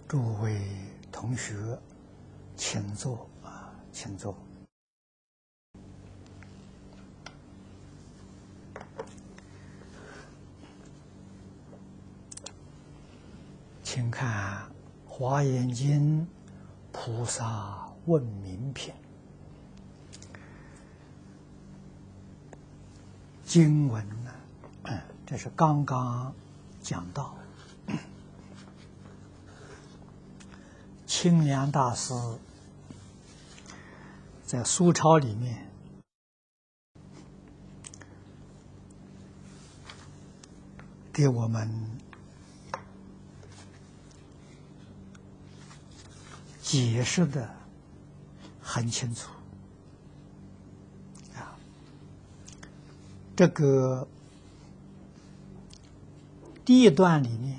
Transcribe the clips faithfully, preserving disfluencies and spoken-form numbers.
诸位同学，请坐啊，请坐。请看《华严经》菩萨问名品经文呢，这是刚刚讲到。清凉大师在苏钞里面给我们解释的很清楚啊。这个第一段里面，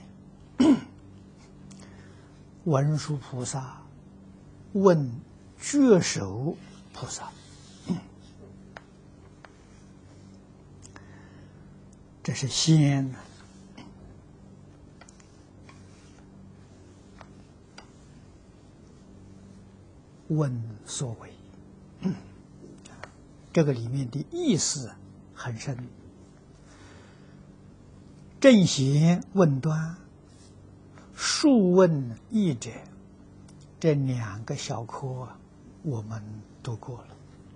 文殊菩萨问觉首菩萨，这是先问所为，这个里面的意思很深。正贤问端，数问义者，这两个小科我们读过了。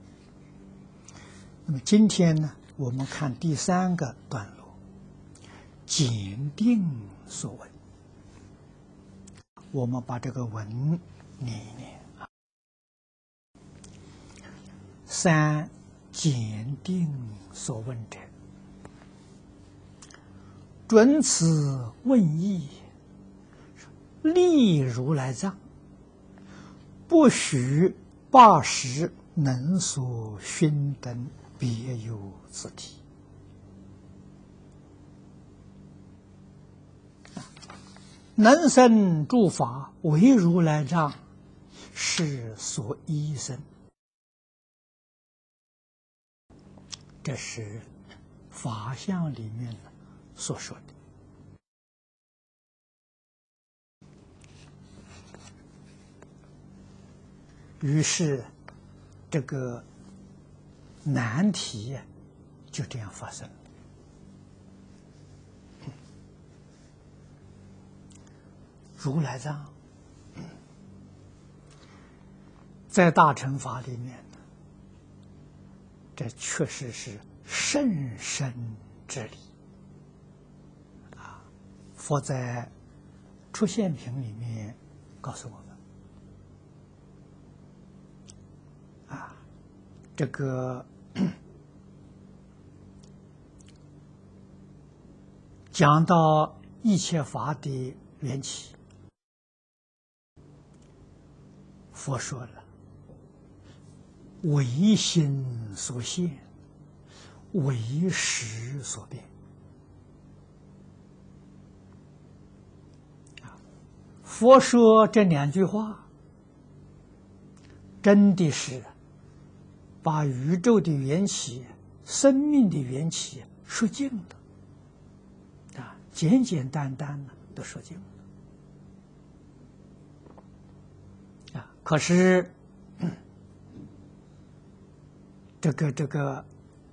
那么今天呢，我们看第三个段落，检定所闻。我们把这个文念一念啊。三检定所问者，准此问义，立如来藏，不许八识能所熏等别有自体。能生诸法为如来藏，是所依生。这是法相里面所说的。于是，这个难题就这样发生了。如来藏在大乘法里面，这确实是甚深之理啊！佛在出现品里面告诉我们啊，这个讲到一切法的缘起，佛说了，唯心所现，唯识所变。佛说这两句话，真的是把宇宙的缘起、生命的缘起说尽了啊，简简单单的都说尽了啊。可是，嗯这个这个，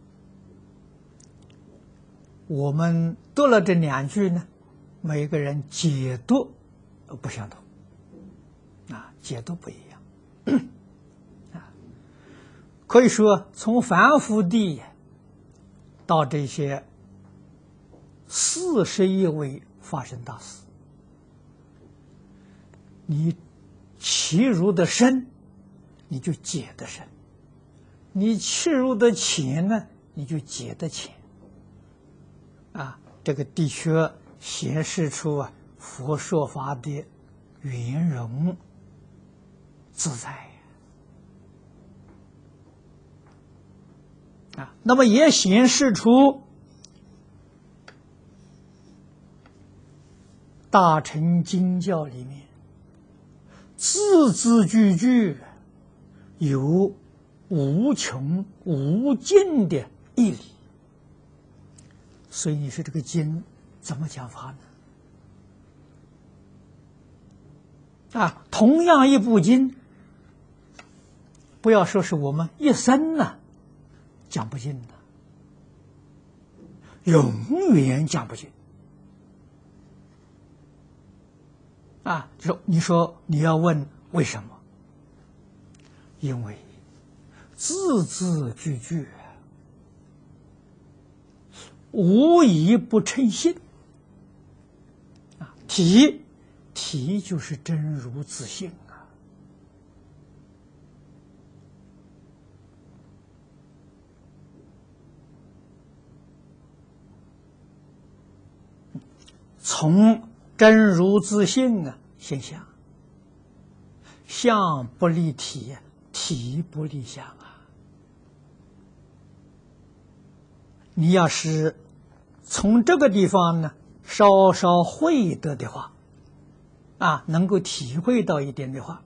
我们读了这两句呢，每个人解读不相同，啊，解读不一样，啊，可以说从凡夫地到这些四十一位发生大事，你切入的深，你就解得深。你切入的浅呢，你就解得浅，啊，这个的确显示出啊佛说法的圆融自在啊，那么也显示出大乘经教里面字字句句有无穷无尽的义理，所以你说这个经怎么讲法呢？ 啊，同样一部经，不要说是我们一生呢、啊、讲不尽的，永远讲不尽。啊，就你说你要问为什么？因为字字句句无一不称心。啊，体体就是真如自性啊。从真如自性啊，现象，相不离体，体不离相啊。你要是从这个地方呢，稍稍会得的话，啊，能够体会到一点的话，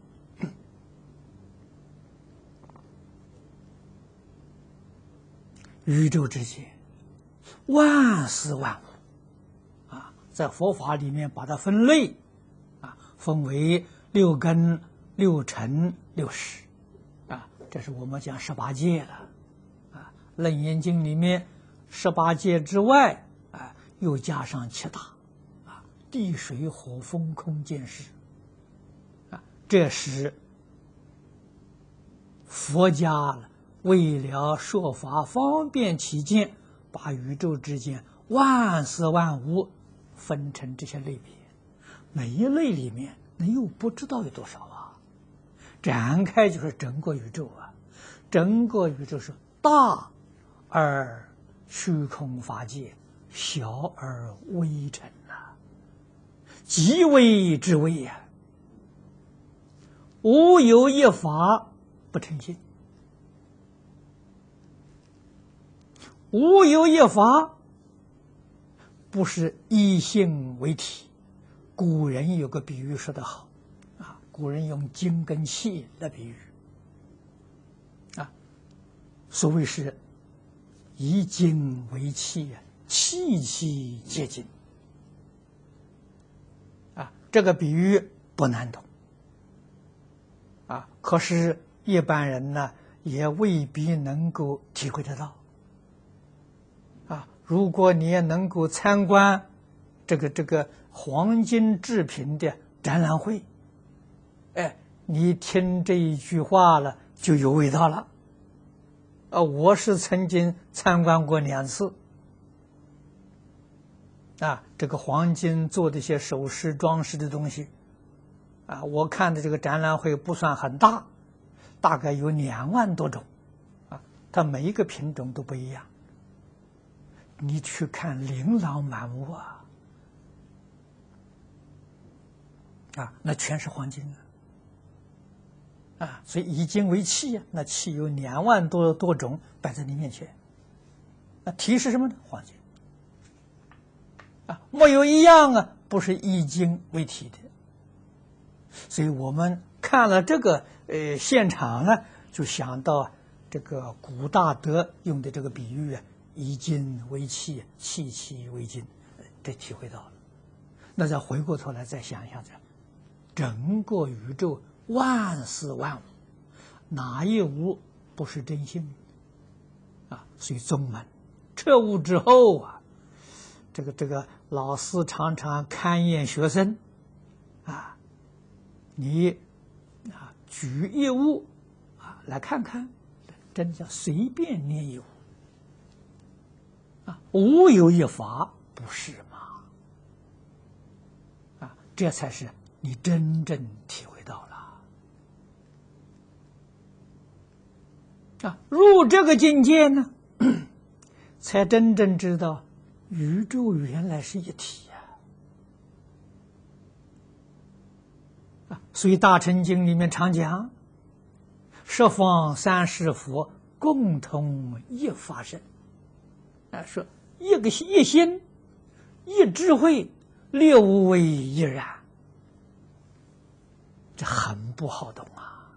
宇宙之间万事万物，啊，在佛法里面把它分类，啊，分为六根、六尘、六识，啊，这是我们讲十八界了，啊，《楞严经》里面十八界之外，啊，又加上七大，啊，地水火风空见识，啊，这是佛家为了说法方便起见，把宇宙之间万事万物分成这些类别，每一类里面那又不知道有多少啊，展开就是整个宇宙啊，整个宇宙是大而虚空法界，小而微尘啊，极微之微呀、啊，无有一法不成性，无有一法不是以性为体。古人有个比喻说得好，啊，古人用精跟气来比喻，啊，所谓是以精为气，气气皆精，啊，这个比喻不难懂，啊，可是一般人呢也未必能够体会得到，啊，如果你也能够参观这个这个黄金制品的展览会，哎，你听这一句话了就有味道了。呃，我是曾经参观过两次，啊，这个黄金做的一些首饰装饰的东西，啊，我看的这个展览会不算很大，大概有两万多种，啊，它每一个品种都不一样。你去看琳琅满目啊，啊，那全是黄金啊，啊，所以以金为器啊，那器有两万多多种摆在你面前，那题是什么呢？黄金啊，没有一样啊不是以金为体的。所以我们看了这个呃现场呢，就想到这个古大德用的这个比喻啊，以金为器，器器为金，这体会到了。那再回过头来再想一想，这整个宇宙万事万物，哪一物不是真性啊？所以宗门彻悟之后啊，这个这个老师常常勘验学生啊，你啊举一物啊来看看，真叫随便捏一物啊，无有一法不是嘛？啊，这才是你真正体会到了啊！入这个境界呢，才真正知道宇宙原来是一体呀！啊，所以《大乘经》里面常讲，十方三世佛共同一法身，啊，说一个一心，一智慧，六位一然。这很不好懂啊！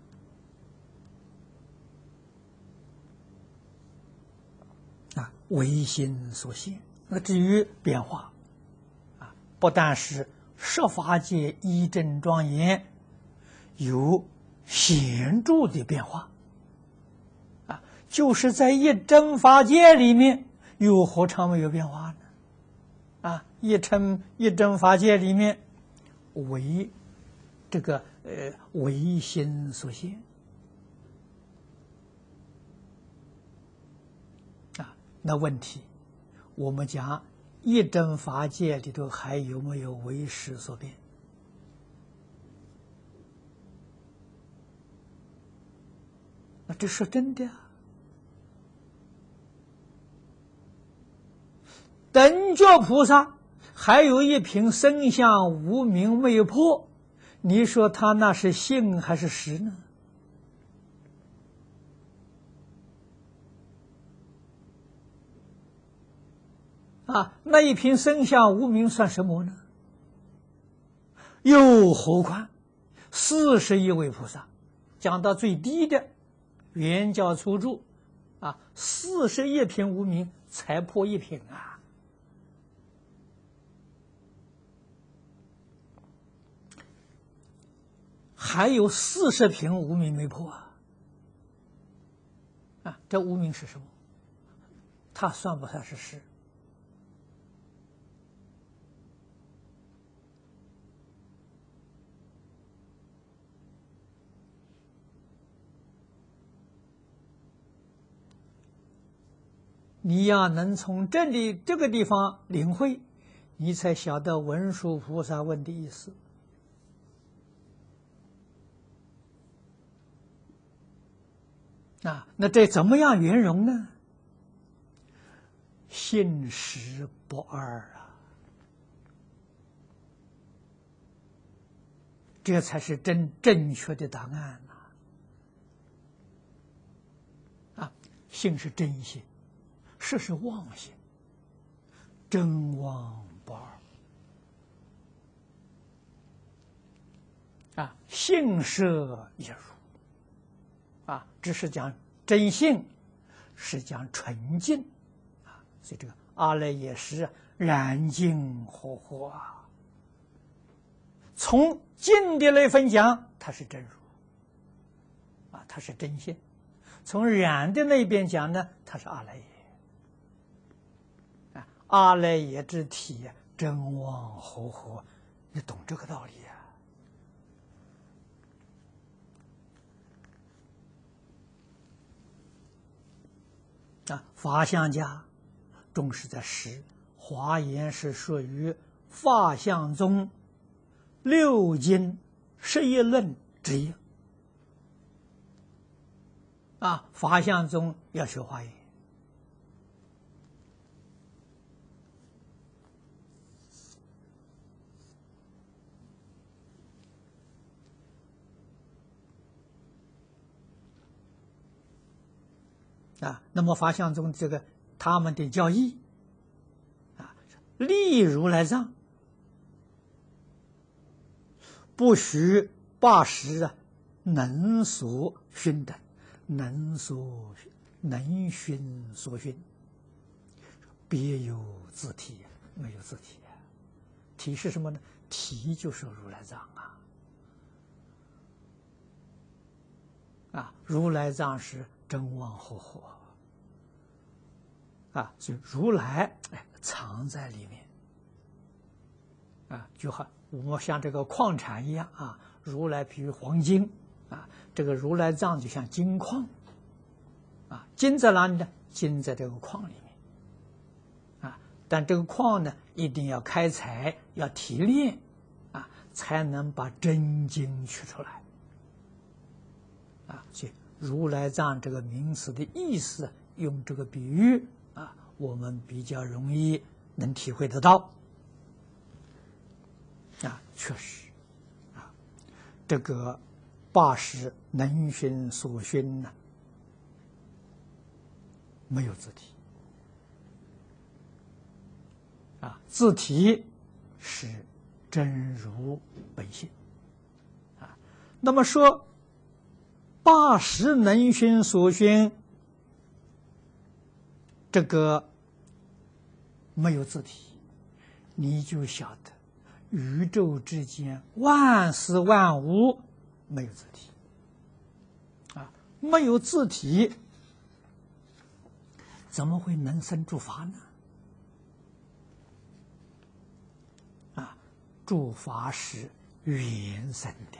啊，唯心所现。那至于变化，啊，不但是十法界一真庄严有显著的变化啊，就是在一真法界里面，又何尝没有变化呢？啊，一真一真法界里面，唯这个呃唯心所现啊。那问题，我们讲一真法界里头还有没有唯识所变？那这是真的啊。等觉菩萨还有一品生相无明没有破，你说他那是性还是实呢？啊，那一品生相无明算什么呢？又何况四十一位菩萨，讲到最低的圆教初住啊，四十一品无明才破一品啊。还有四十品无明没破啊！啊，这无明是什么？它算不算是实？你要能从这里这个地方领会，你才晓得文殊菩萨问的意思。啊，那这怎么样圆融呢？信实不二啊，这才是真正确的答案呐！啊，信是真心，实是妄心，真妄不二。啊，信舍一如。啊，只是讲真性，是讲纯净啊，所以这个阿赖耶识染净活活啊。从净的那份讲，它是真如啊，它是真性；从染的那边讲呢，它是阿赖耶啊，阿赖耶之体真妄活活，你懂这个道理啊？啊，法相家重视在实，华严是属于法相宗六经十一论之一。啊，法相宗要学华严。啊，那么法相宗这个他们的教义啊，立如来藏，不许八识啊，能所熏等，能所能熏所熏，别有自体，没有自体啊。体是什么呢？体就是如来藏啊。啊，如来藏是真妄活活啊，所以如来哎藏在里面啊，就好我们像这个矿产一样啊，如来比如黄金啊，这个如来藏就像金矿啊，金在哪里呢？金在这个矿里面啊，但这个矿呢一定要开采，要提炼啊，才能把真金取出来啊，所以如来藏这个名词的意思，用这个比喻啊，我们比较容易能体会得到。啊，确实，啊，这个八识能熏所熏呢，没有自体，啊，自体是真如本性，啊，那么说八识能熏所熏，这个没有自体，你就晓得。 宇宙之间万事万物没有自体啊，没有自体，怎么会能生诸法呢？啊，诸法是缘生的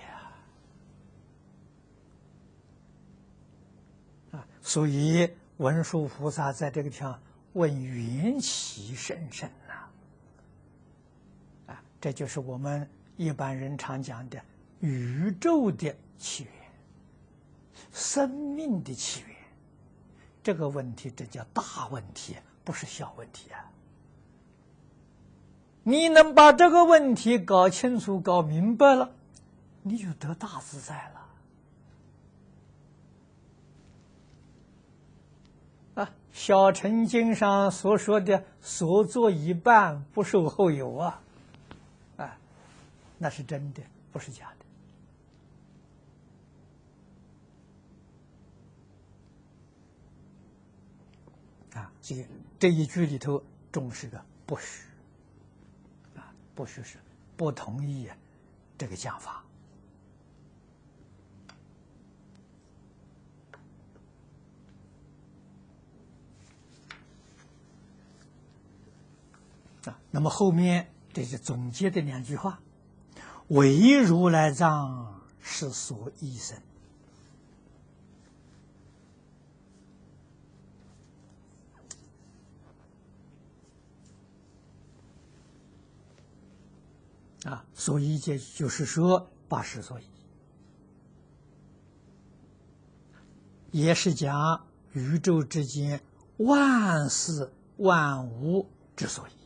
啊，所以文殊菩萨在这个地方问缘起甚深呐，啊，这就是我们一般人常讲的宇宙的起源、生命的起源。这个问题，这叫大问题，不是小问题啊！你能把这个问题搞清楚、搞明白了，你就得大自在了。啊，小乘经上所说的“所作已办，不受后有”啊，啊，那是真的，不是假的。啊，所以这一句里头重视个不许，啊，不许是不同意啊这个讲法。啊，那么后面这是总结的两句话：唯如来藏是所依生。啊，所依就就是说八识所依，也是讲宇宙之间万事万物之所依。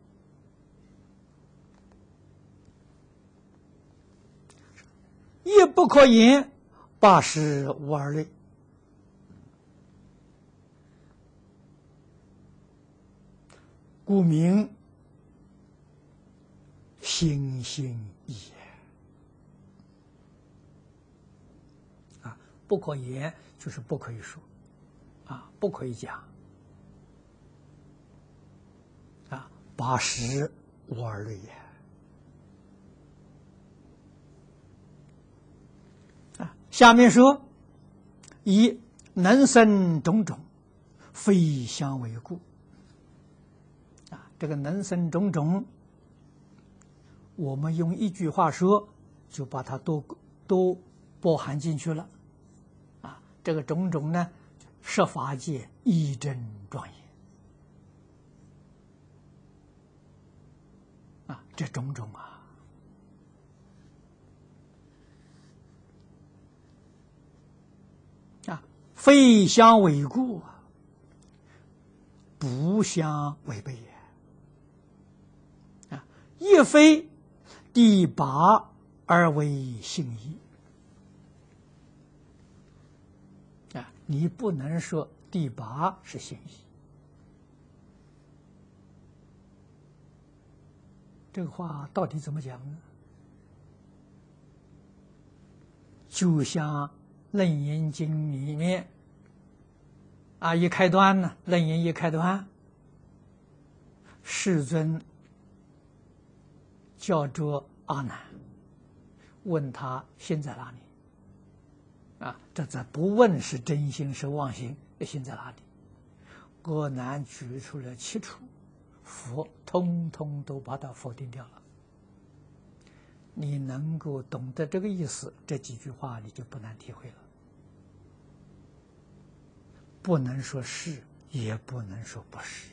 亦不可言，八识无二类。故名心心意啊，不可言就是不可以说，啊，不可以讲，啊，八识无二类也。啊，下面说，以能生种种，非相为故。啊，这个能生种种。我们用一句话说，就把它都都包含进去了，啊，这个种种呢，十法界一真庄严，啊，这种种啊，啊，非相违故，不相违背也，啊，亦非第八而为性义啊，你不能说第八是性义。这个话到底怎么讲呢？就像《楞严经》里面啊，一开端呢，《楞严》一开端，世尊叫做阿难，问他心在哪里？啊，这这不问是真心是妄心，心在哪里？阿难举出了七处，佛通通都把它否定掉了。你能够懂得这个意思，这几句话你就不难体会了。不能说是，也不能说不是。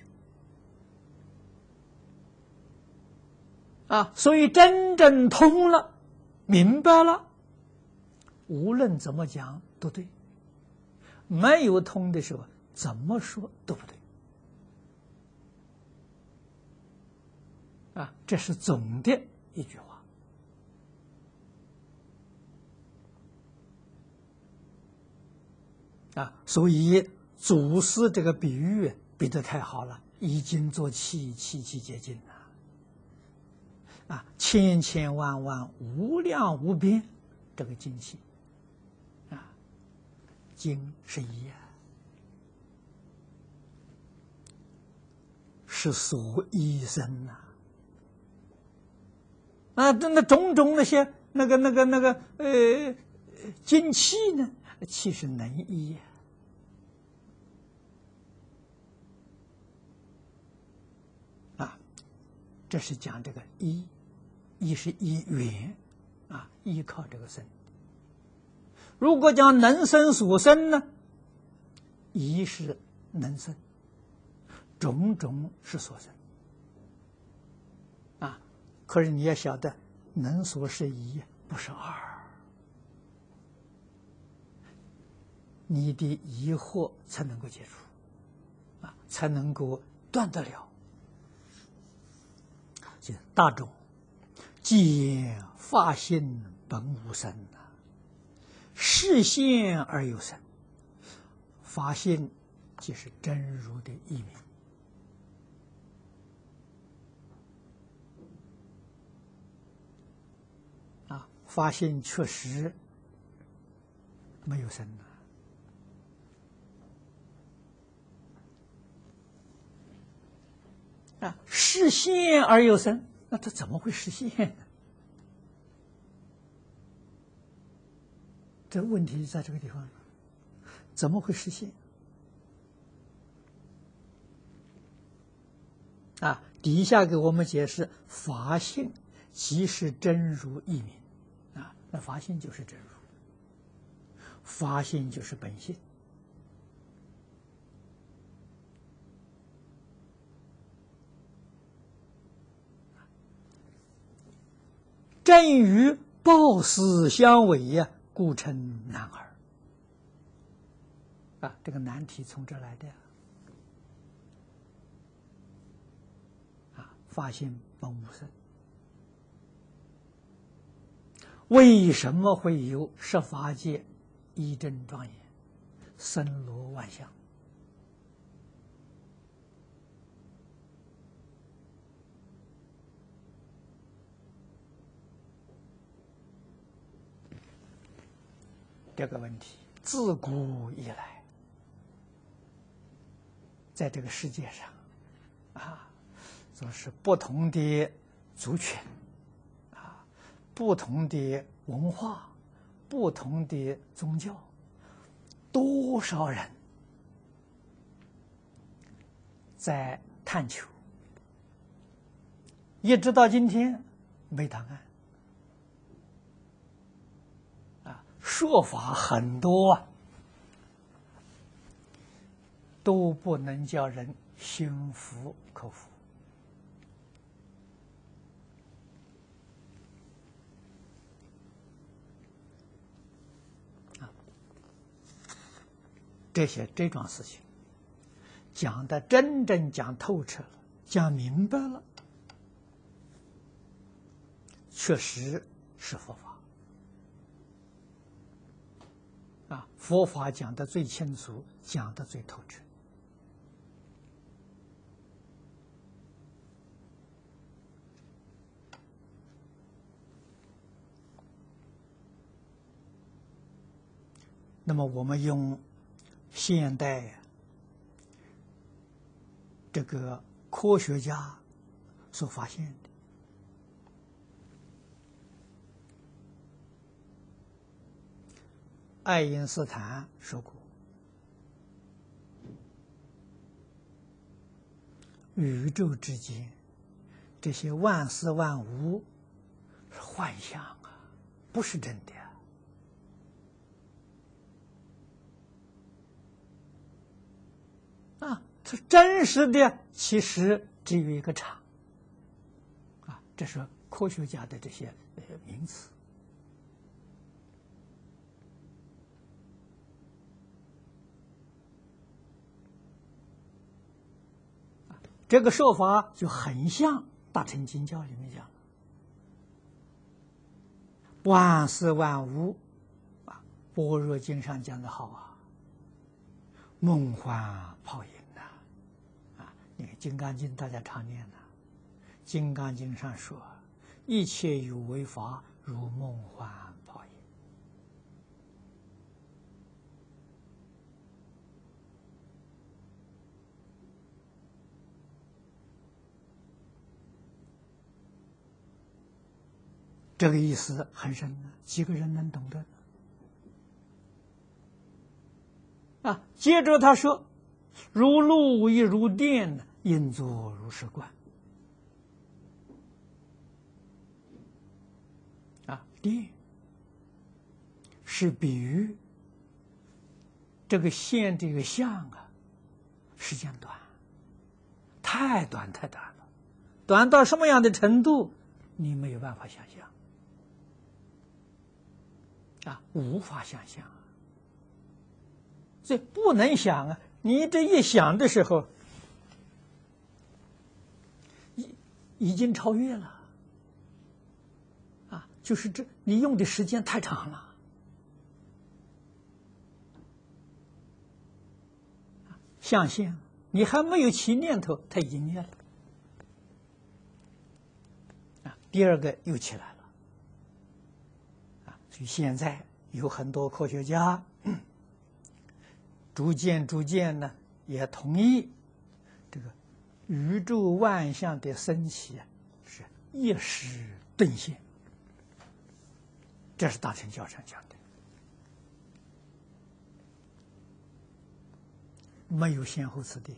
啊，所以真正通了，明白了，无论怎么讲都对；没有通的时候，怎么说都不对。啊，这是总的一句话。啊，所以祖师这个比喻比得太好了，以精作气，气气皆精啊！啊，千千万万无量无边这个精气啊，精是一啊，是所依生呐。 啊，这那种种那些那个那个那个呃精气呢，气是能医呀。啊，这是讲这个医，医是医缘啊，依靠这个生。如果讲能生所生呢，医是能生，种种是所生。啊，可是你要晓得，能所是一，不是二。你的疑惑才能够解除，啊，才能够断得了。就大众，见法性本无生呐，示现而有生。法性即是真如的义名。啊，法性确实没有生呐。啊，示现而有生，那它怎么会实现呢？这问题在这个地方，怎么会实现？啊，底下给我们解释，法性即是真如义名。啊，那法性就是真如，法性就是本性。正与报思相违呀，故称难儿。啊，这个难题从这来的。啊，法性本无生，为什么会有十法界一真庄严，森罗万象？这个问题自古以来，在这个世界上，啊，就是不同的族群，啊，不同的文化，不同的宗教，多少人在探求，一直到今天没答案。说法很多啊，都不能叫人心服口服。啊，这些这桩事情讲的真正讲透彻了，讲明白了，确实是佛法。啊，佛法讲的最清楚，讲的最透彻。那么我们用现代这个科学家所发现的，爱因斯坦说过，宇宙之间这些万事万物是幻象啊，不是真的。啊，它真实的其实只有一个场。啊，这是科学家的这些呃名词。这个说法就很像《大乘经教》里面讲的，万事万物啊，《般若经》上讲的好啊，梦幻泡影呐，啊，那个《金刚经》大家常念呐，《金刚经》上说，一切有为法如梦幻泡影。 这个意思很深的，几个人能懂得呢？啊，接着他说：“如露亦如电，应作如是观。”啊，电是比喻这个现这个相啊，时间短，太短太短了，短到什么样的程度，你没有办法想象啊，无法想象啊，所以不能想啊。你这一想的时候，已已经超越了啊，就是这你用的时间太长了。象限，你还没有起念头，它已经灭了。啊，第二个又起来了。啊，所以现在有很多科学家，逐渐逐渐呢，也同意这个宇宙万象的升起是一时顿现，这是大乘教上讲的。没有先后次第，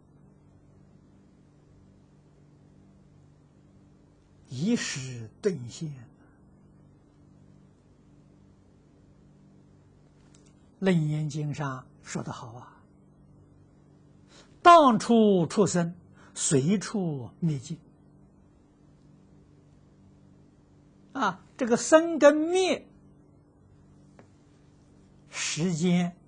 一时顿现。楞严经上说得好啊，当处出生，随处灭尽。啊，这个生跟灭，时间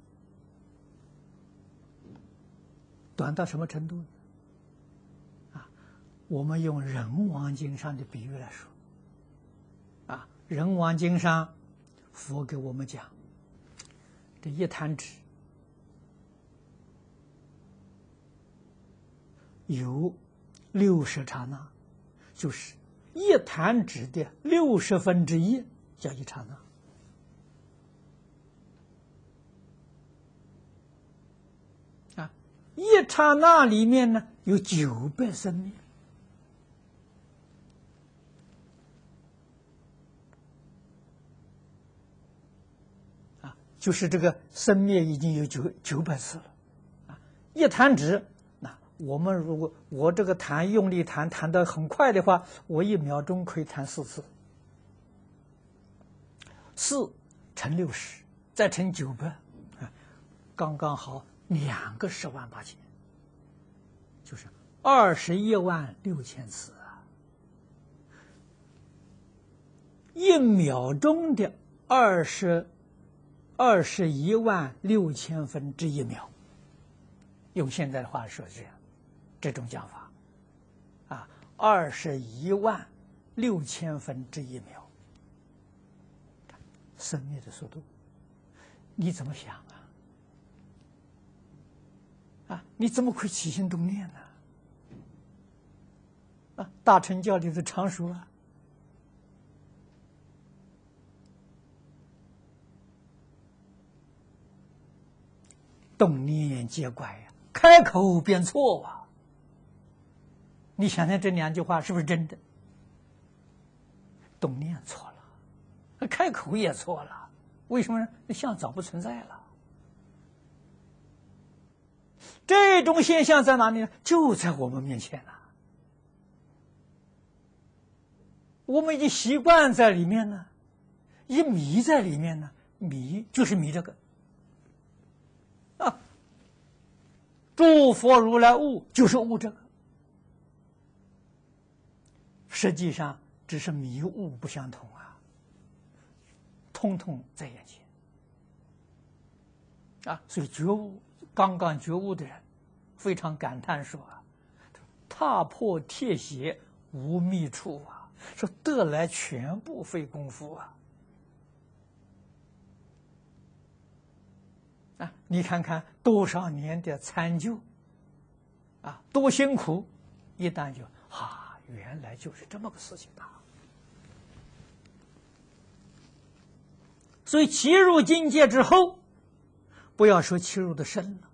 短到什么程度呢？啊，我们用《人王经》上的比喻来说，啊，《人王经》上佛给我们讲，这一弹指有六十刹那，就是一弹指的六十分之一叫一刹那。一刹那里面呢，有九百生灭啊，就是这个生灭已经有九九百次了啊。一弹指，那我们如果我这个弹用力弹弹得很快的话，我一秒钟可以弹四次，四乘六十，再乘九百，啊，刚刚好。两个十万八千，就是二十一万六千次啊！一秒钟的二十二十一万六千分之一秒，用现在的话说是这样，这种讲法啊，二十一万六千分之一秒，生灭的速度，你怎么想啊？啊，你怎么会起心动念呢？啊，大乘教里的常说啊，动念皆怪呀，开口便错啊。你想想这两句话是不是真的？动念错了，开口也错了，为什么呢？那相早不存在了。这种现象在哪里呢？就在我们面前了。我们已经习惯在里面了，一迷在里面呢，迷就是迷这个啊。诸佛如来悟就是悟这个，实际上只是迷悟不相同啊，通通在眼前啊。所以觉悟。刚刚觉悟的人非常感叹说啊：“踏破铁鞋无觅处啊！说得来全部费功夫啊！啊，你看看多少年的参究啊，多辛苦，一旦就啊，原来就是这么个事情啊！所以契入境界之后，不要说契入的深了。”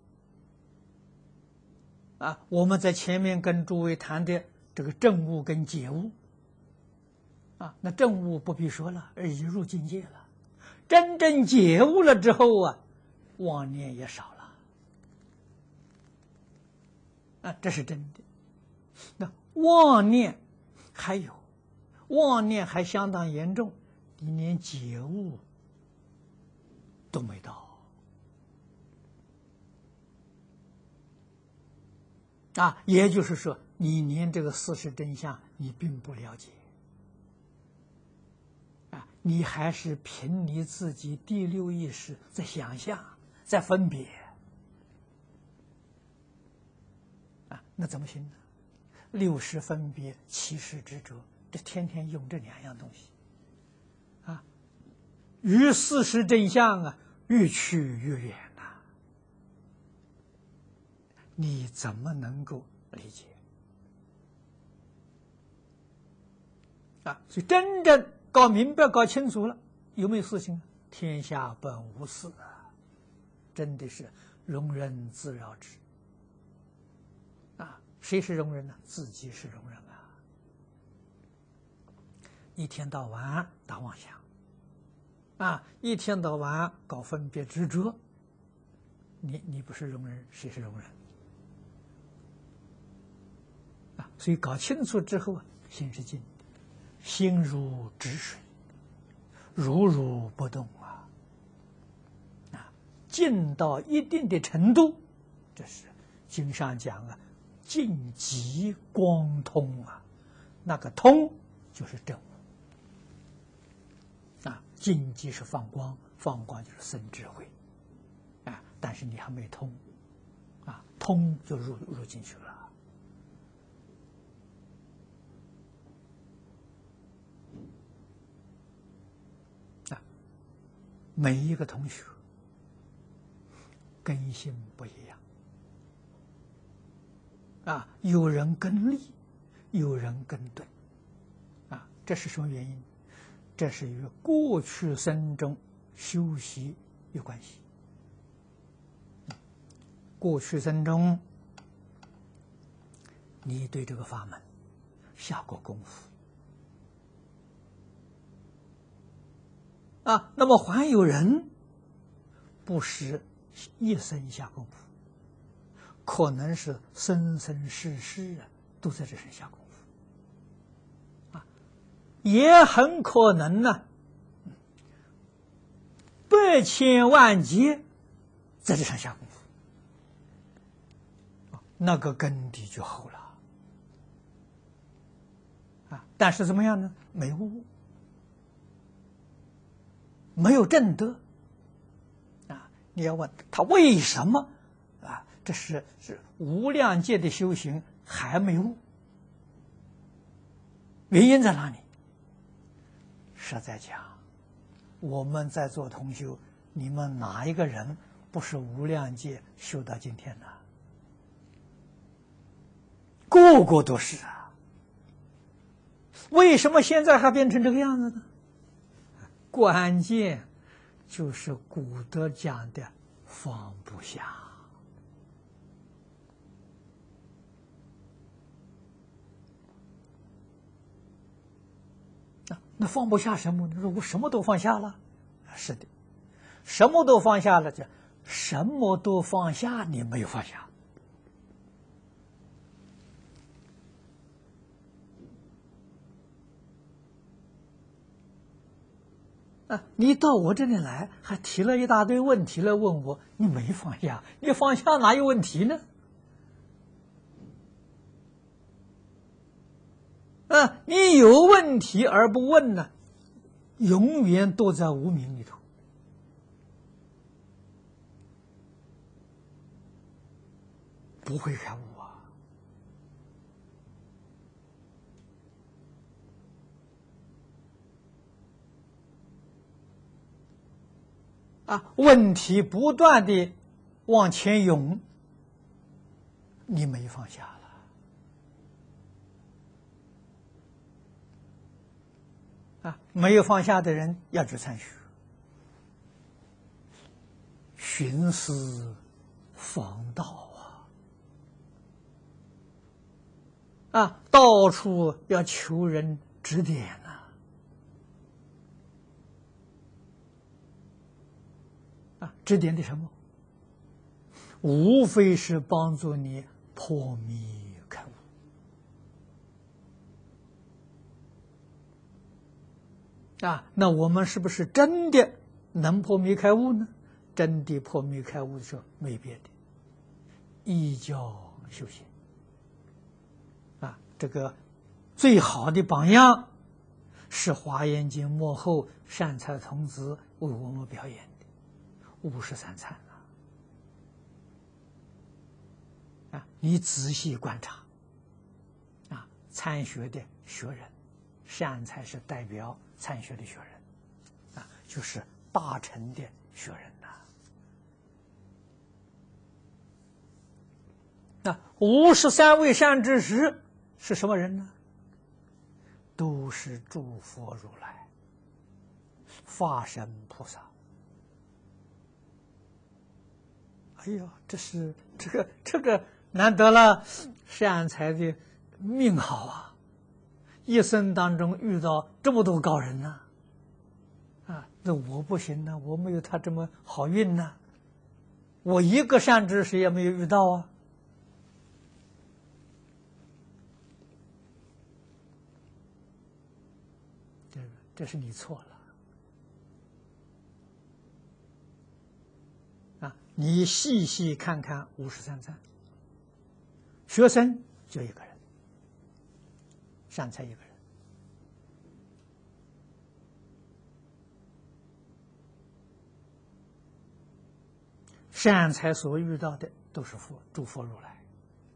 啊，我们在前面跟诸位谈的这个证悟跟解悟， 啊，那证悟不必说了，已入境界了。真正觉悟了之后啊，妄念也少了。啊，这是真的。那妄念还有，妄念还相当严重，你连觉悟都没到。啊，也就是说，你连这个事实真相你并不了解。啊，你还是凭你自己第六意识在想象，在分别。啊，那怎么行呢？六识分别，七识执着，这天天用这两样东西，啊，与事实真相啊越去越远呐、啊。你怎么能够理解？啊，所以真正搞明白、搞清楚了，有没有事情？天下本无事啊，真的是庸人自扰之。啊，谁是庸人呢？自己是庸人啊！一天到晚打妄想，啊，一天到晚搞分别执着，你你不是庸人，谁是庸人？啊，所以搞清楚之后啊，心是静的，心如止水，如如不动啊！啊，静到一定的程度，这是经上讲啊，静极光通啊，那个通就是正悟啊，静即是放光，放光就是生智慧啊，但是你还没通啊，通就入入进去了。每一个同学根性不一样啊，有人根利，有人根钝啊，这是什么原因？这是与过去生中修习有关系。过去生中，你对这个法门下过功夫。啊，那么还有人不是一生下功夫，可能是生生世世啊都在这上下功夫，啊，也很可能呢，百千万劫在这上下功夫，那个根底就厚了，啊，但是怎么样呢？没悟。没有证得啊！你要问他为什么啊？这是是无量界的修行还没悟，原因在哪里？实在讲，我们在做同修，你们哪一个人不是无量界修到今天的？个个都是啊！为什么现在还变成这个样子呢？关键就是古德讲的放不下啊，那放不下什么？你说我什么都放下了，是的，什么都放下了，就什么都放下，你没有放下。啊，你到我这里来，还提了一大堆问题来问我，你没放下，你放下哪有问题呢？啊，你有问题而不问呢，永远都在无明里头，不会开悟啊！啊，问题不断的往前涌，你没放下了。啊，没有放下的人要去参学，寻思防道啊！啊，到处要求人指点呐、啊。 指点的什么？无非是帮助你破迷开悟。啊，那我们是不是真的能破迷开悟呢？真的破迷开悟的时候，没别的，依教修行。啊，这个最好的榜样是《华严经》幕后善财童子为我们表演的五十三参啊！啊，你仔细观察，啊，参学的学人，善财是代表参学的学人，啊，就是大乘的学人呐。那五十三位善知识是什么人呢？都是诸佛如来、法身菩萨。哎呦，这是这个这个难得了，善财的命好啊！一生当中遇到这么多高人呢、啊，啊，那我不行呢，我没有他这么好运呢，我一个善知识也没有遇到啊。这这是你错了啊！你细细看看五十三参，学生就一个人，善财一个人。善财所遇到的都是佛，诸佛如来，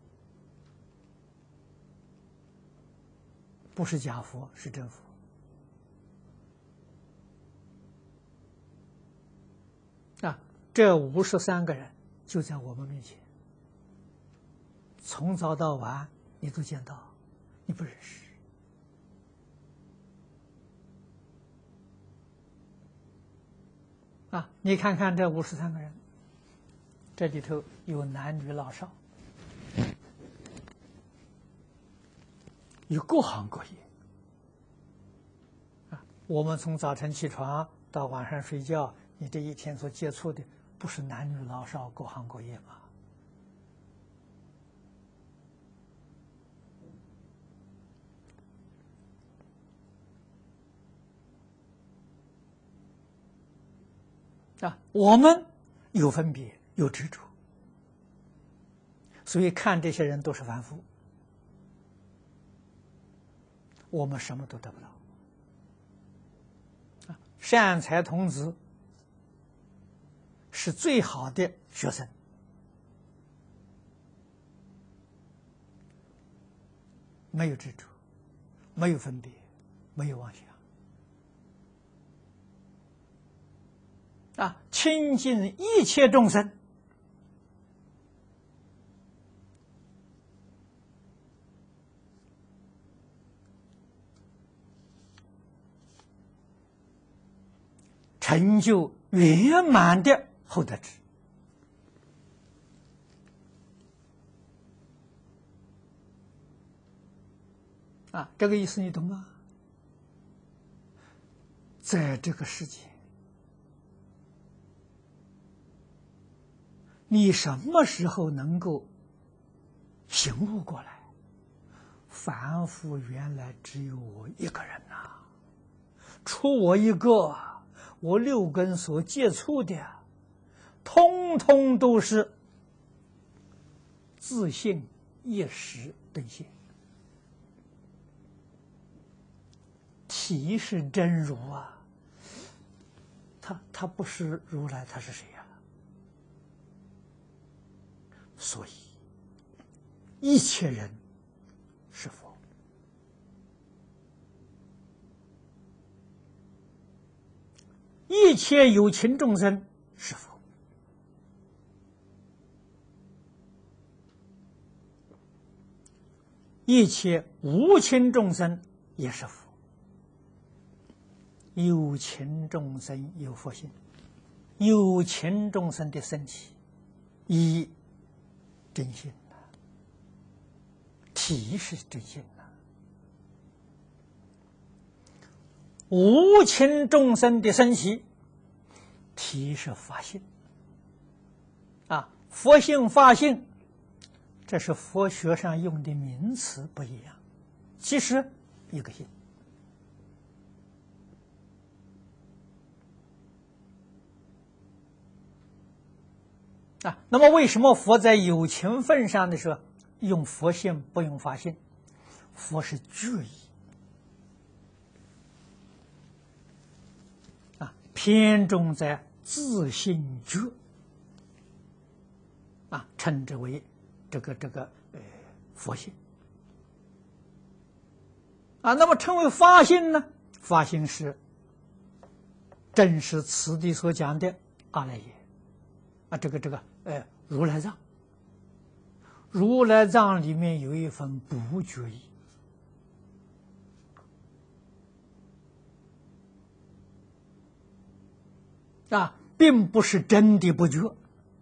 不是假佛，是真佛。啊，这五十三个人就在我们面前，从早到晚你都见到，你不认识。啊，你看看这五十三个人，这里头有男女老少，有各行各业。啊，我们从早晨起床到晚上睡觉，你这一天所接触的不是男女老少各行各业吗？啊，我们有分别，有执着，所以看这些人都是凡夫，我们什么都得不到。啊，善财童子是最好的学生，没有执着，没有分别，没有妄想。啊，亲近一切众生，成就圆满的后得智。啊，这个意思你懂吗？在这个世界，你什么时候能够醒悟过来？凡夫原来只有我一个人呐、啊，除我一个，我六根所接触的，通通都是自性一时顿现，体是真如啊，他他不是如来，他是谁呀、啊？所以，一切人是佛，一切有情众生是佛，一切无情众生也是佛。有情众生有佛性，有情众生的升起，以真心呐，体是真心呐。无情众生的升起，体是法性。 啊，佛性、法性，这是佛学上用的名词不一样，其实一个性。啊，那么为什么佛在有情分上的时候用佛性不用法性？佛是觉意啊，偏重在自性觉啊，称之为这个这个呃佛性啊。那么称为法性呢？法性是正是此地所讲的阿赖耶啊，这个这个呃如来藏。如来藏里面有一份不觉意啊，并不是真的不觉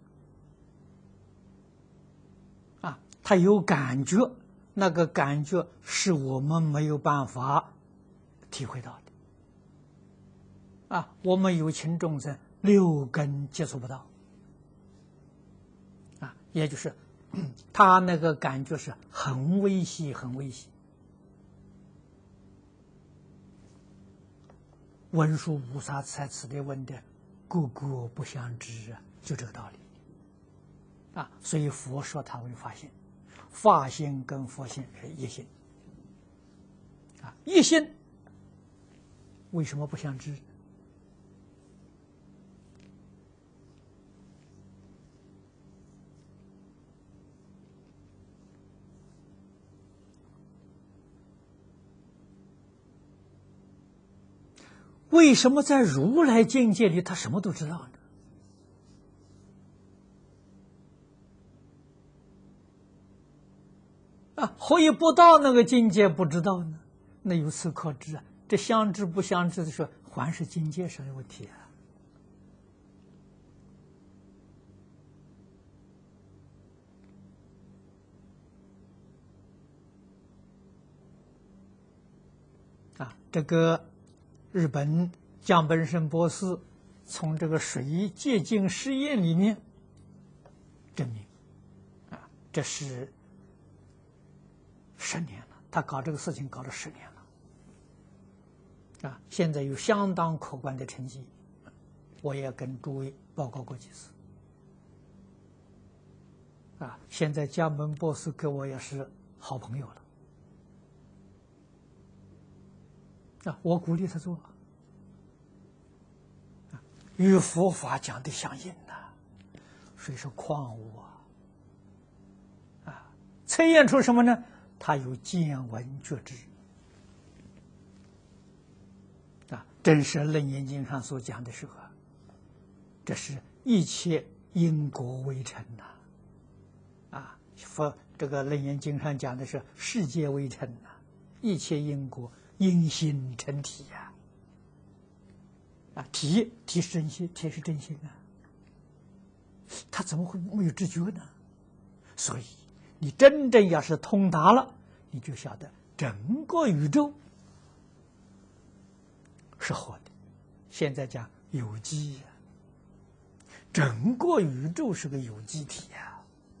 啊，他有感觉，那个感觉是我们没有办法体会到的啊，我们有情众生六根接触不到啊，也就是他那个感觉是很微细很微细。文殊菩萨在此地问的个个不相知啊，就这个道理啊。所以佛说它为法性，法性跟佛性是一性啊，一性为什么不相知？为什么在如来境界里他什么都知道呢？啊，何以不到那个境界不知道呢？那由此可知啊，这相知不相知的说，还是境界上的问题啊！啊，这个日本江本胜博士从这个水界境实验里面证明，啊，这是十年了，他搞这个事情搞了十年了，啊，现在有相当可观的成绩，我也跟诸位报告过几次，啊，现在江本博士跟我也是好朋友了。啊，我鼓励他做，与佛法讲的相应呐、啊，所以说矿物啊，啊，测验出什么呢？他有见闻觉知，啊，正是《楞严经》上所讲的时候，这是一切因果为成呐、啊，啊，佛这个《楞严经》上讲的是世界为成呐、啊，一切因果。因心成体呀、啊，啊，体体是真心，体是真心啊，他怎么会没有知觉呢？所以你真正要是通达了，你就晓得整个宇宙是活的。现在讲有机呀、啊，整个宇宙是个有机体呀、啊。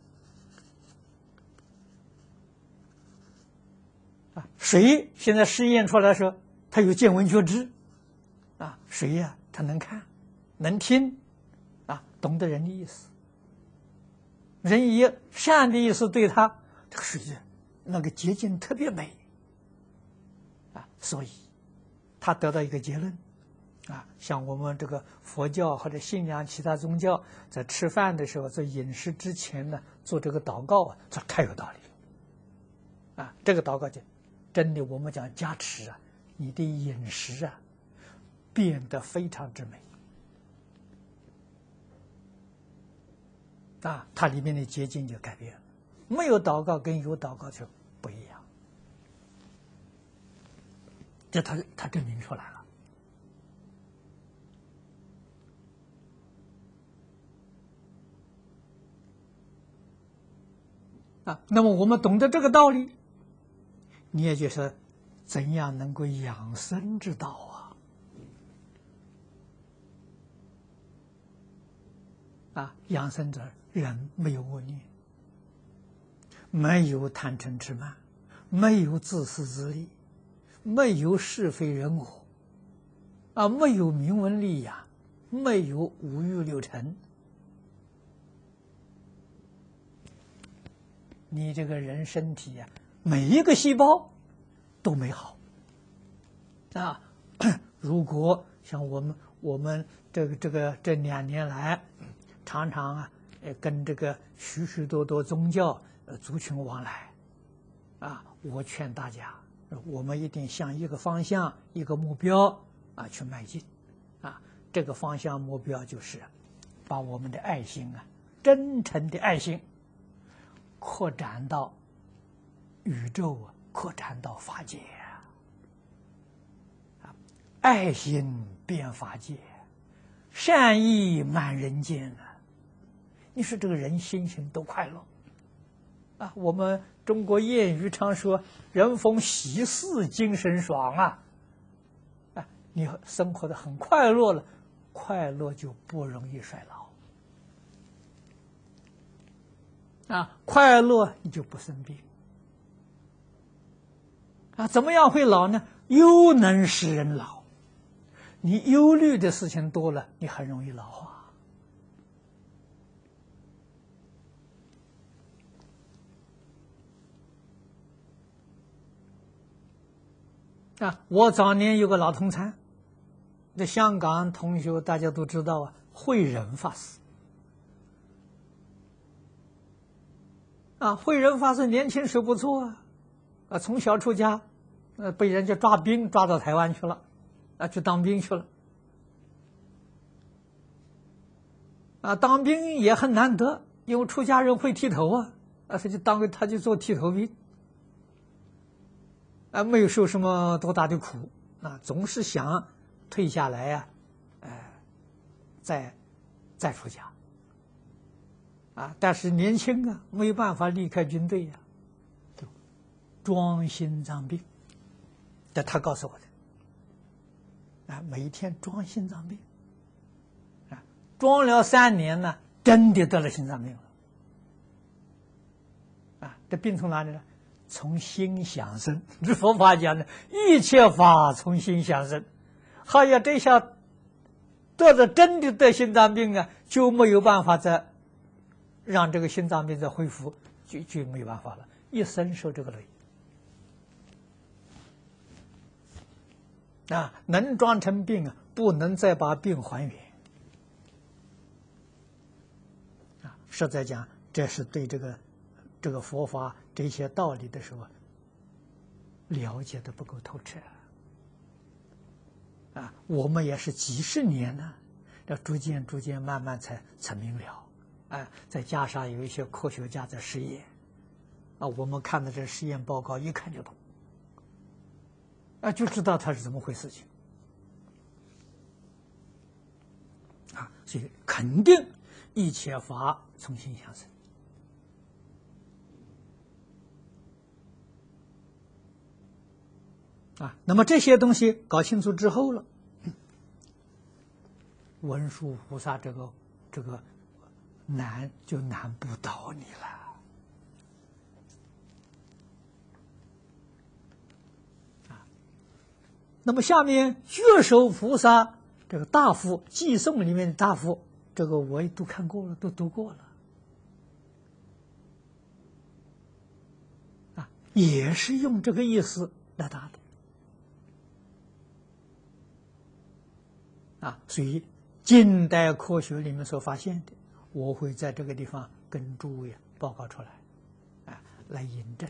啊，水现在试验出来说，它有见闻觉知，啊，水呀、啊，它能看，能听，啊，懂得人的意思，人以善的意思对它，这个水那个结晶特别美，啊，所以他得到一个结论，啊，像我们这个佛教或者信仰其他宗教，在吃饭的时候，在饮食之前呢，做这个祷告啊，这太有道理了，啊，这个祷告就。真的，我们讲加持啊，你的饮食啊，变得非常之美啊，它里面的结晶就改变了。没有祷告跟有祷告就不一样，这他他证明出来了啊。那么我们懂得这个道理。你也就是怎样能够养生之道啊？啊，养生者人没有恶念，没有贪嗔痴慢，没有自私自利，没有是非人我，啊，没有名闻利养，没有五欲六尘，你这个人身体呀、啊，每一个细胞都美好啊。如果像我们我们这个这个这两年来，常常啊，呃，跟这个许许多多宗教呃族群往来，啊，我劝大家，我们一定向一个方向、一个目标啊去迈进，啊，这个方向目标就是把我们的爱心啊，真诚的爱心，扩展到宇宙啊，扩展到法界啊，爱心遍法界，善意满人间啊！你说这个人心情都快乐啊！我们中国谚语常说“人逢喜事精神爽”啊，啊，你生活的很快乐了，快乐就不容易衰老啊，快乐你就不生病啊。怎么样会老呢？忧能使人老，你忧虑的事情多了，你很容易老化。啊，我早年有个老同参，那香港同学大家都知道啊，慧仁法师。啊，慧仁法师年轻时不错啊，啊，从小出家，呃，被人家抓兵抓到台湾去了，啊，去当兵去了。啊，当兵也很难得，因为出家人会剃头啊，啊，他就当个他就做剃头兵。啊，没有受什么多大的苦，啊，总是想退下来呀、啊，呃，再再出家，啊，但是年轻啊，没有办法离开军队呀、啊，装心脏病，这他告诉我的，啊，每天装心脏病，啊，装了三年呢，真的得了心脏病了，啊，这病从哪里呢？从心想生，这佛法讲的，一切法从心想生。好呀，这下得了真的得心脏病啊，就没有办法再让这个心脏病再恢复，就就没有办法了，一生受这个累。啊，能装成病啊，不能再把病还原。啊，实在讲，这是对这个这个佛法这些道理的时候，了解的不够透彻啊！我们也是几十年呢，这逐渐逐渐慢慢才才明了，啊，再加上有一些科学家在实验，啊，我们看的这实验报告一看就懂，啊，就知道它是怎么回事情，啊，所以肯定一切法从心想生。啊，那么这些东西搞清楚之后了，文殊菩萨这个这个难就难不倒你了。啊，那么下面觉首菩萨这个大腹偈颂里面的大腹，这个我也都看过了，都读过了。啊，也是用这个意思来答的。啊，所以近代科学里面所发现的，我会在这个地方跟诸位报告出来，啊，来印证。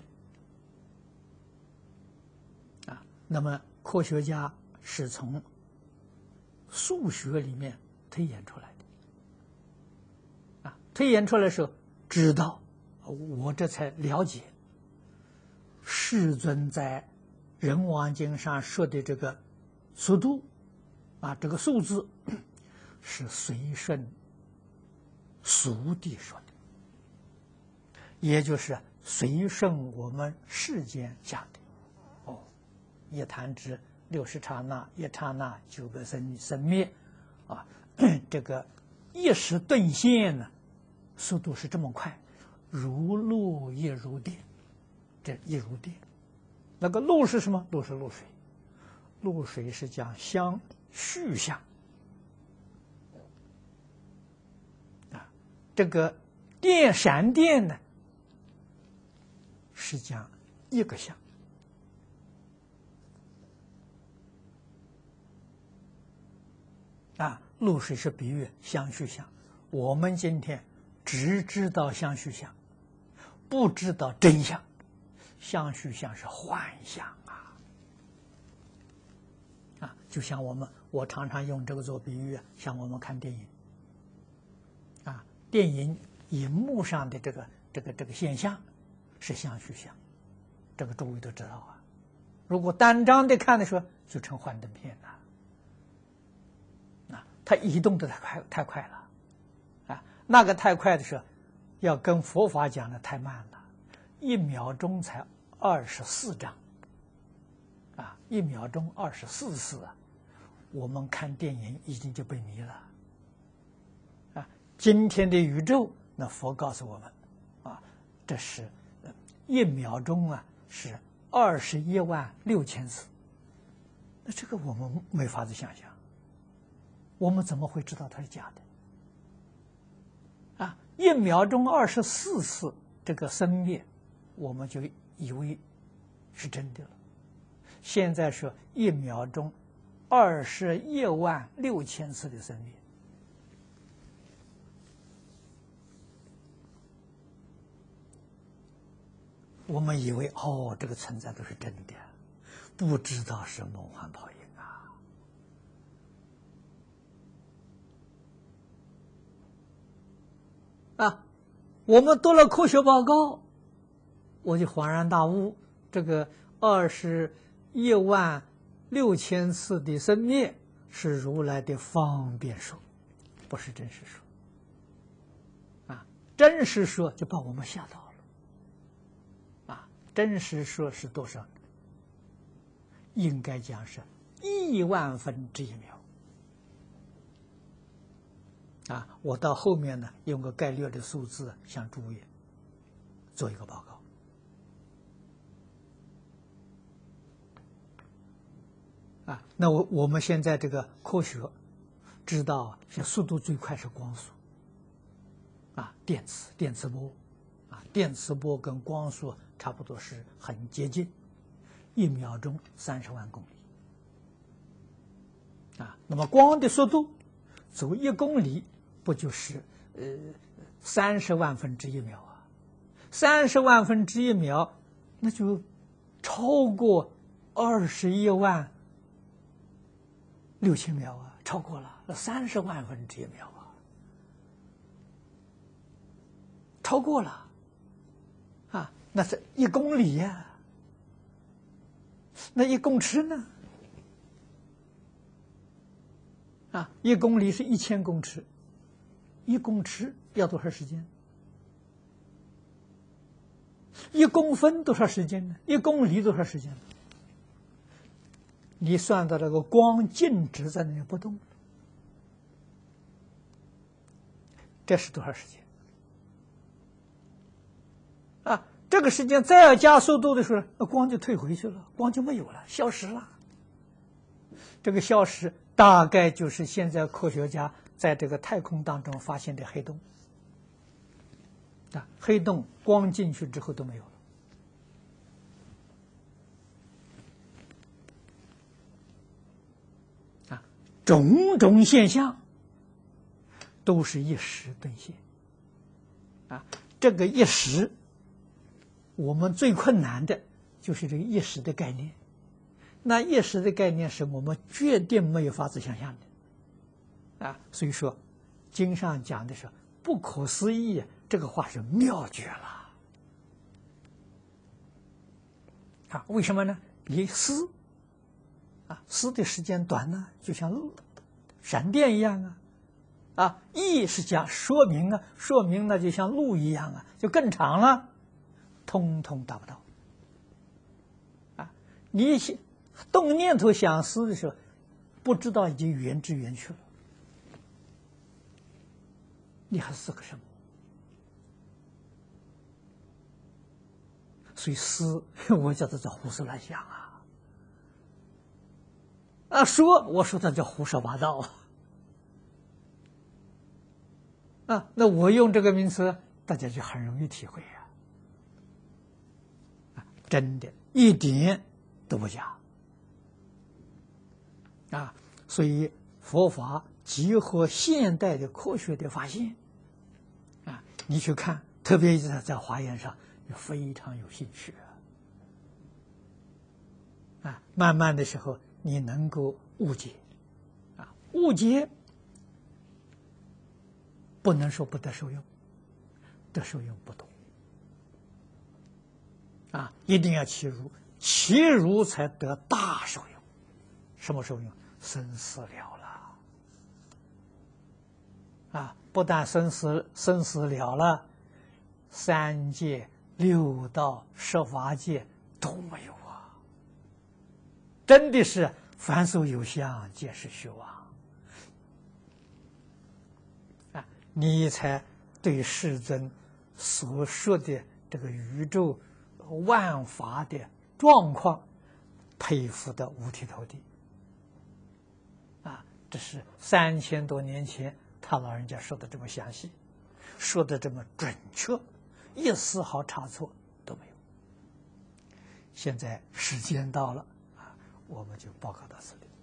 啊，那么科学家是从数学里面推演出来的，啊，推演出来的时候知道，我这才了解，世尊在《人王经》上说的这个速度。啊，这个数字是随顺俗地说的，也就是随顺我们世间想的。哦，一弹指六十刹那，一刹那九个生生灭，啊，这个一时顿现呢， 速度是这么快，如露亦如电，这亦如电。那个露是什么？露是露水，露水是讲相续相啊。这个电闪电呢，是讲一个相啊。露水是比喻相续相。我们今天只知道相续相，不知道真相。相续相是幻象啊！啊，就像我们，我常常用这个做比喻，像我们看电影，啊，电影荧幕上的这个这个这个现象是相续相，这个诸位都知道啊。如果单张的看的时候，就成幻灯片了。啊，它移动的太快太快了，啊，那个太快的时候，要跟佛法讲的太慢了，一秒钟才二十四张，啊，一秒钟二十四次啊！我们看电影已经就被迷了，啊，今天的宇宙，那佛告诉我们，啊，这是一秒钟啊是二十一万六千次，那这个我们没法子想象，我们怎么会知道它是假的？啊，一秒钟二十四次这个生灭，我们就以为是真的了。现在说一秒钟二十一万六千次的生灭，我们以为哦，这个存在都是真的，不知道是梦幻泡影啊！啊，我们读了科学报告，我就恍然大悟，这个二十一万六千次的生灭是如来的方便说，不是真实说。啊，真实说就把我们吓到了。啊，真实说是多少？应该讲是亿万分之一秒。啊，我到后面呢，用个概略的数字向诸位做一个报告。啊，那我我们现在这个科学知道，是速度最快是光速。啊，电磁电磁波，啊，电磁波跟光速差不多是很接近，一秒钟三十万公里。啊，那么光的速度走一公里，不就是呃三十万分之一秒啊？三十万分之一秒，那就超过二十一万六千秒啊，超过了三十万分之一秒啊，超过了啊，那是一公里呀、啊，那一公尺呢？啊，一公里是一千公尺，一公尺要多少时间？一公分多少时间呢？一公里多少时间呢？你算到这个光静止在那里不动，这是多少时间？啊，这个时间再要加速度的时候，那光就退回去了，光就没有了，消失了。这个消失大概就是现在科学家在这个太空当中发现的黑洞。啊，黑洞光进去之后都没有了。啊，种种现象都是一时顿现。啊，这个一时，我们最困难的就是这个一时的概念。那一时的概念是我们决定没有法子想象的。啊，所以说，经上讲的是不可思议，这个话是妙绝了。啊，为什么呢？你思，啊，思的时间短呢，就像闪电一样啊。啊，意是讲说明啊，说明那就像路一样啊，就更长了，通通达不到。啊，你动念头想思的时候，不知道已经远之远去了，你还思个什么？ 随思，我叫他叫胡思乱想啊！啊，说我说他叫胡说八道啊！啊，那我用这个名词，大家就很容易体会呀、啊！真的，一点都不假啊！所以佛法结合现代的科学的发现啊，你去看，特别是在华严上，非常有兴趣啊！啊，慢慢的时候，你能够误解啊，误解。不能说不得受用，得受用不多啊！一定要契入，契入才得大受用。什么受用？生死了了啊！不但生死生死了了，三界、六道、十法界都没有啊！真的是凡所有相，皆是虚妄。你才对世尊所说的这个宇宙万法的状况佩服的五体投地啊！这是三千多年前他老人家说的这么详细，说的这么准确，一丝毫差错都没有。现在时间到了啊，我们就报告到这里。